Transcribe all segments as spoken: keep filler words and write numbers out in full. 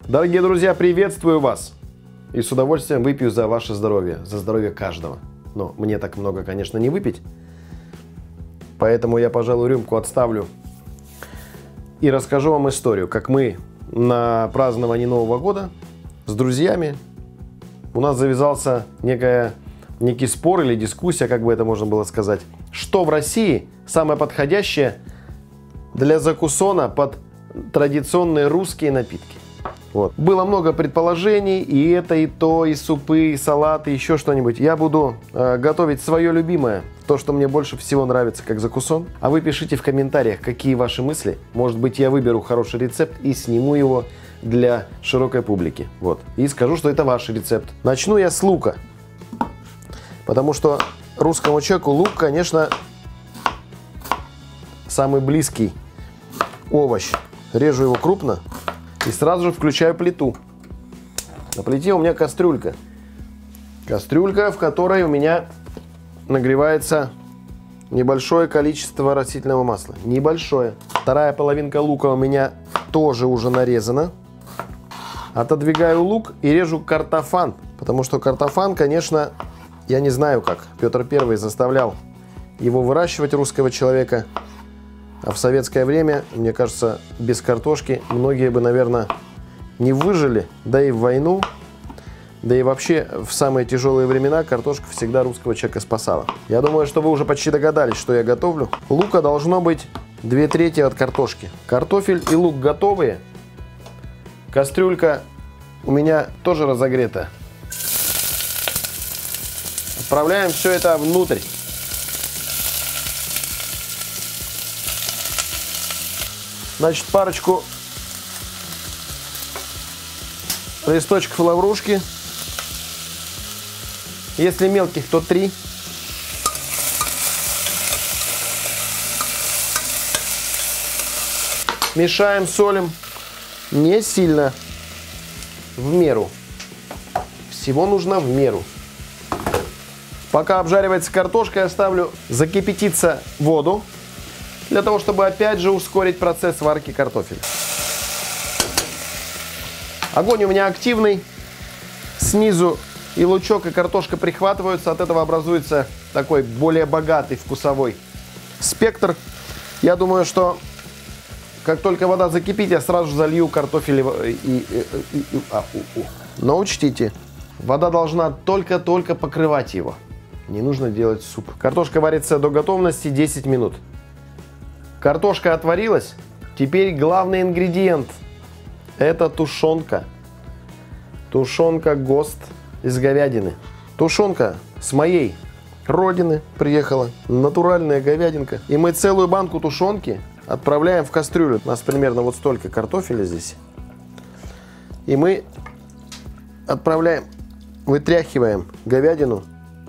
Дорогие друзья, приветствую вас! И с удовольствием выпью за ваше здоровье, за здоровье каждого. Но мне так много, конечно, не выпить. Поэтому я, пожалуй, рюмку отставлю и расскажу вам историю, как мы на праздновании Нового года с друзьями, у нас завязался некая, некий спор или дискуссия, как бы это можно было сказать, что в России самое подходящее для закусона под традиционные русские напитки. Вот. Было много предположений, и это, и то, и супы, и салаты, еще что-нибудь. Я буду э, готовить свое любимое, то, что мне больше всего нравится, как закусон. А вы пишите в комментариях, какие ваши мысли. Может быть, я выберу хороший рецепт и сниму его для широкой публики. Вот. И скажу, что это ваш рецепт. Начну я с лука. Потому что русскому человеку лук, конечно, самый близкий овощ. Режу его крупно. И сразу же включаю плиту. На плите у меня кастрюлька. Кастрюлька, в которой у меня нагревается небольшое количество растительного масла. Небольшое. Вторая половинка лука у меня тоже уже нарезана. Отодвигаю лук и режу картофан. Потому что картофан, конечно, я не знаю как. Петр Первый заставлял его выращивать, русского человека. А в советское время, мне кажется, без картошки многие бы, наверное, не выжили. Да и в войну, да и вообще в самые тяжелые времена картошка всегда русского человека спасала. Я думаю, что вы уже почти догадались, что я готовлю. Лука должно быть две трети от картошки. Картофель и лук готовые. Кастрюлька у меня тоже разогрета. Отправляем все это внутрь. Значит, парочку листочков лаврушки. Если мелких, то три. Мешаем, солим. Не сильно. В меру. Всего нужно в меру. Пока обжаривается картошка, я ставлю закипятиться воду. Для того, чтобы опять же ускорить процесс варки картофеля. Огонь у меня активный. Снизу и лучок, и картошка прихватываются. От этого образуется такой более богатый вкусовой спектр. Я думаю, что как только вода закипит, я сразу же залью картофель и... и, и, и, и а, у, у. Но учтите, вода должна только-только покрывать его. Не нужно делать суп. Картошка варится до готовности десять минут. Картошка отварилась. Теперь главный ингредиент. Это тушенка. Тушенка ГОСТ из говядины. Тушенка с моей родины приехала. Натуральная говядинка. И мы целую банку тушенки отправляем в кастрюлю. У нас примерно вот столько картофеля здесь. И мы отправляем, вытряхиваем говядину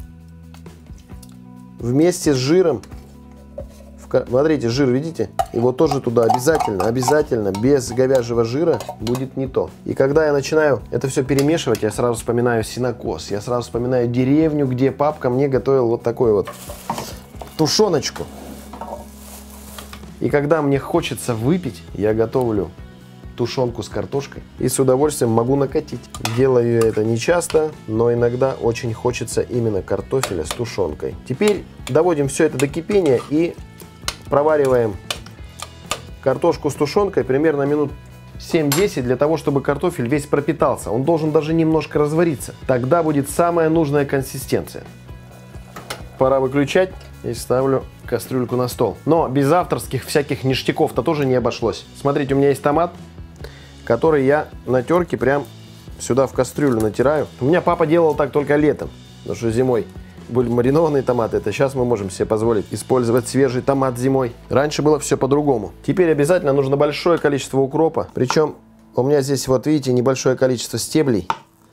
вместе с жиром. Смотрите, жир, видите? Его тоже туда обязательно, обязательно, без говяжьего жира будет не то. И когда я начинаю это все перемешивать, я сразу вспоминаю сенокос, я сразу вспоминаю деревню, где папка мне готовил вот такую вот тушеночку. И когда мне хочется выпить, я готовлю тушенку с картошкой и с удовольствием могу накатить. Делаю я это не часто, но иногда очень хочется именно картофеля с тушенкой. Теперь доводим все это до кипения и провариваем картошку с тушенкой примерно минут семь-десять для того, чтобы картофель весь пропитался. Он должен даже немножко развариться. Тогда будет самая нужная консистенция. Пора выключать и ставлю кастрюльку на стол. Но без авторских всяких ништяков-то тоже не обошлось. Смотрите, у меня есть томат, который я на терке прям сюда в кастрюлю натираю. У меня папа делал так только летом, потому что зимой были маринованные томаты. Это сейчас мы можем себе позволить использовать свежий томат зимой. Раньше было все по-другому. Теперь обязательно нужно большое количество укропа. Причем у меня здесь, вот видите, небольшое количество стеблей.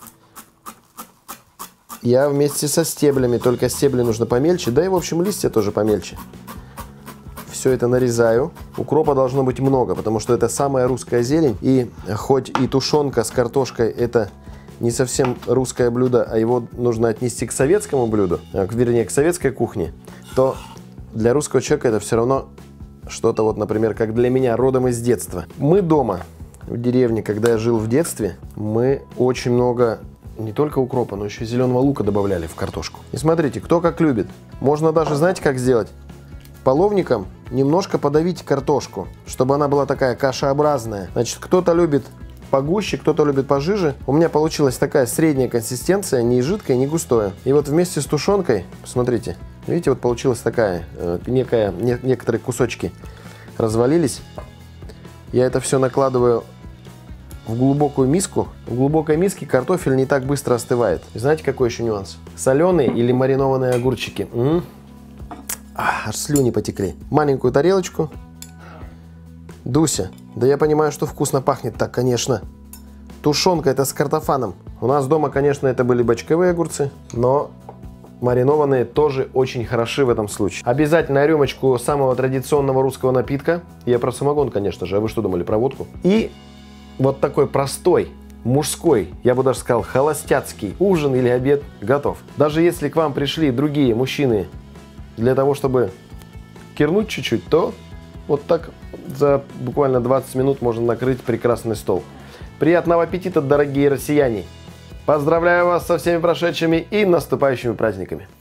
Я вместе со стеблями, только стебли нужно помельче. Да и, в общем, листья тоже помельче. Все это нарезаю. Укропа должно быть много, потому что это самая русская зелень. И хоть и тушенка с картошкой это не совсем русское блюдо, а его нужно отнести к советскому блюду, вернее, к советской кухне, то для русского человека это все равно что-то, вот, например, как для меня, родом из детства. Мы дома в деревне, когда я жил в детстве, мы очень много не только укропа, но еще и зеленого лука добавляли в картошку. И смотрите, кто как любит. Можно даже, знаете, как сделать? Половником немножко подавить картошку, чтобы она была такая кашеобразная. Значит, кто-то любит погуще, кто-то любит пожиже. У меня получилась такая средняя консистенция, не жидкая, не густая. И вот вместе с тушенкой, посмотрите, видите, вот получилась такая, э, некая, не, некоторые кусочки развалились. Я это все накладываю в глубокую миску. В глубокой миске картофель не так быстро остывает. И знаете, какой еще нюанс? Соленые или маринованные огурчики. М-м-м. А, аж слюни потекли. Маленькую тарелочку. Дуся, да я понимаю, что вкусно пахнет так, конечно. Тушенка это с картофаном. У нас дома, конечно, это были бочковые огурцы, но маринованные тоже очень хороши в этом случае. Обязательно рюмочку самого традиционного русского напитка. Я про самогон, конечно же, а вы что думали, про водку? И вот такой простой, мужской, я бы даже сказал, холостяцкий ужин или обед готов. Даже если к вам пришли другие мужчины для того, чтобы кирнуть чуть-чуть, то вот так за буквально двадцать минут можно накрыть прекрасный стол. Приятного аппетита, дорогие россияне! Поздравляю вас со всеми прошедшими и наступающими праздниками!